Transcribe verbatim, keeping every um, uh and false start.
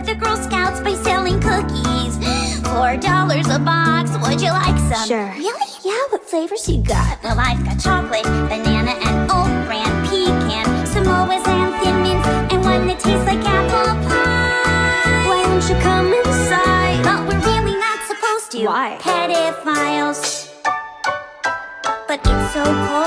support the Girl Scouts by selling cookies. Four dollars a box, would you like some? Sure. Really? Yeah, what flavors you got? Well, I've got chocolate, banana, and oat bran, pecan, Samoas, and thin mints, and one that tastes like apple pie. Why don't you come inside? But we're really not supposed to. Why? Pedophiles. But it's so cold